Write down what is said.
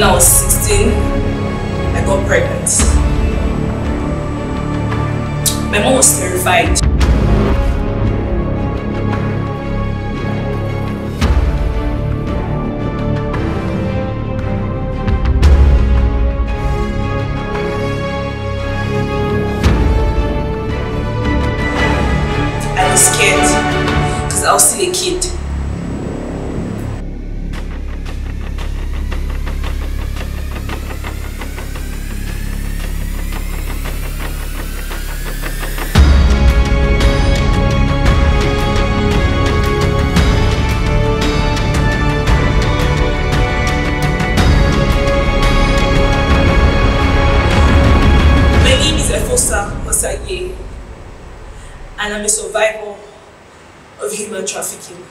I was 16, I got pregnant. My mom was terrified. I was scared because I was still a kid. My name is Efosa Osaye, and I'm a survivor of human trafficking.